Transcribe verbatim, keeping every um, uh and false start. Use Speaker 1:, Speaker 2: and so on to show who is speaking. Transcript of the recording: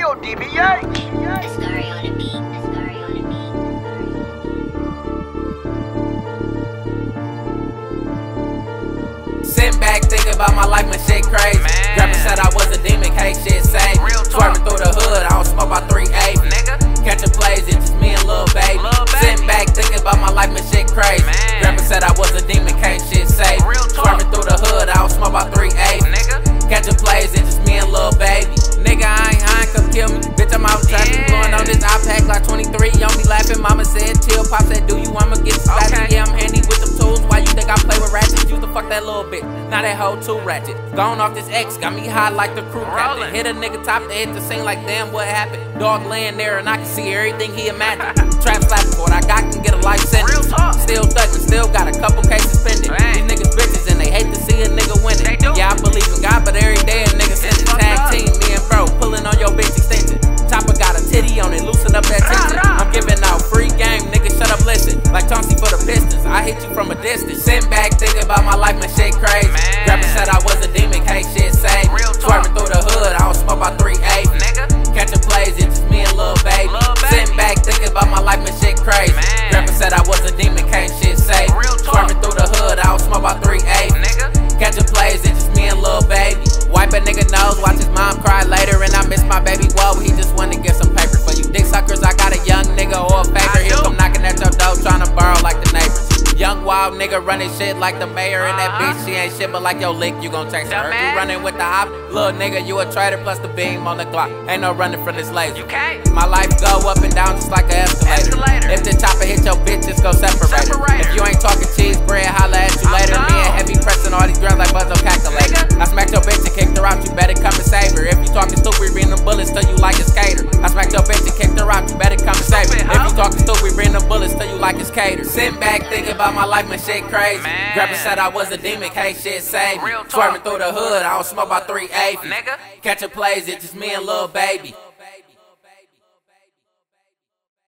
Speaker 1: real D B H.
Speaker 2: Discovery on the beat. Discovery on the beat.
Speaker 3: Sitting back thinking about my life, my shit crazy. Grandpa said I was a demon, can't shit save me. Swerving through the hood, I don't smoke about three eighty. Catching plays, it's just me and Lil Baby. Sitting back thinking about my life, my shit crazy. Grandpa said I was a demon, can't shit save me. Swerving through the hood, I don't smoke about three eighty. Catching plays, it's just me and Lil Baby. Nigga, I ain't high, come kill me. Bitch, I'm out traffic, blowing on this iPad like twenty-three. Y'all be laughing, mama said chill. Pop said do you, I'ma get some okay. Yeah, I'm handy with them tools. Why you think I play with ratchets? Used to fuck that little bitch, now that hoe too ratchet. Gone off this X, got me high like the crew captain. Hit a nigga top to hit the scene like damn what happened. Dog laying there and I can see everything he imagined. Trap slapping for what I got can get a life sentence. Still thugging, still got a couple cases pending. These niggas bitches and they hate to see a nigga winning. Yeah, I believe in God, but every day a nigga sends a tag team. Me and bro pulling on your bitch extension. Chopper got a titty on it, loosen up that tension. I'm giving out free game, nigga, shut up, listen. Like Chauncey for the Pistons, I hit you from a distance. Sitting back thinking about my life, my shit crazy. Grandpa said I was a demon, can't shit save me. Swerving through the hood, I don't smoke about three eighty. Catching plays, it's just me and Lil Baby. Sitting back thinking about my life, my shit crazy. Grandpa said I was a demon, can't shit save me. Swerving through the hood, I don't smoke about three eighty. Catching plays, it's just me and Lil Baby. Wipe a nigga nose, watch his mom cry later, and I miss my baby. Whoa, he just wanted to get some paper for you dick suckers. I got a young nigga or a faker. He'll come knocking at your door, trying to borrow like the neighbors. Young wild nigga running shit like the mayor, and that bitch she ain't shit, but like your lick, you gon' text her. You running with the op, little nigga, you a traitor plus the beam on the clock. Ain't no running from this laser. You can't. My life go up and down just like an escalator. escalator. If the chopper hit your bitch, just go separate. If you ain't talking cheese bread, holla at you later. Me and Heavy pressing all these girls like Buzzo calculator. I smacked your bitch and kicked her out, you better come and save her. If you talking stupid, bring them bullets till you like a skater. I smacked your bitch and kicked her out, you better come and save her. If you talking stupid, bring them bullets till you like a skater. Sitting back thinking about my life, my shit crazy. Grandpa said I was a demon, can't shit save me. Swerving through the hood, I don't smoke about three eighty. Catching plays, it's just me and Lil Baby.